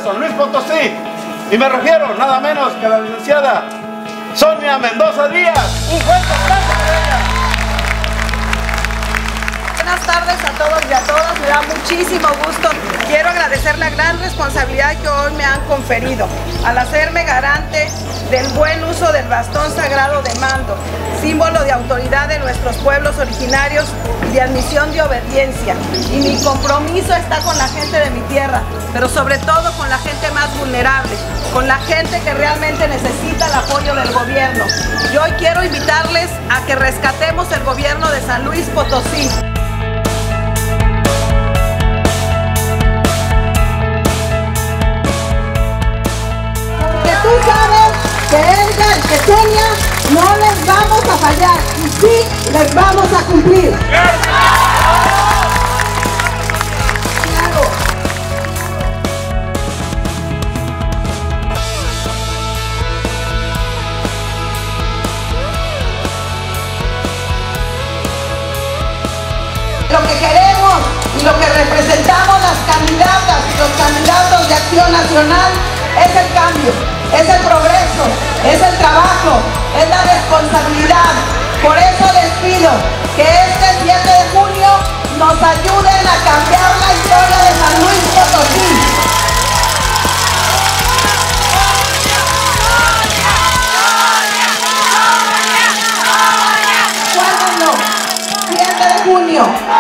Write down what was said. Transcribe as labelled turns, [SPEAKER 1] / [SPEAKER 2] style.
[SPEAKER 1] de San Luis Potosí. Y me refiero nada menos que a la licenciada Sonia Mendoza Díaz. Un fuerte aplauso para ella.
[SPEAKER 2] Buenas tardes a todos y a todas, me da muchísimo gusto. Quiero agradecer la gran responsabilidad que hoy me han conferido al hacerme garante del buen uso del bastón sagrado de mando, símbolo de autoridad de nuestros pueblos originarios y de admisión de obediencia. Y mi compromiso está con la gente de mi tierra, pero sobre todo con la gente más vulnerable, con la gente que realmente necesita el apoyo del gobierno. Y hoy quiero invitarles a que rescatemos el gobierno de San Luis Potosí.
[SPEAKER 3] Tú sabes que Edgar y que Sonia no les vamos a fallar y sí les vamos a cumplir. Lo que queremos y lo que representamos las candidatas y los candidatos de Acción Nacional es el cambio, es el progreso, es el trabajo, es la responsabilidad. Por eso les pido que este 7 de junio nos ayuden a cambiar la historia de San Luis Potosí. ¿Cuándo no? 7 de junio.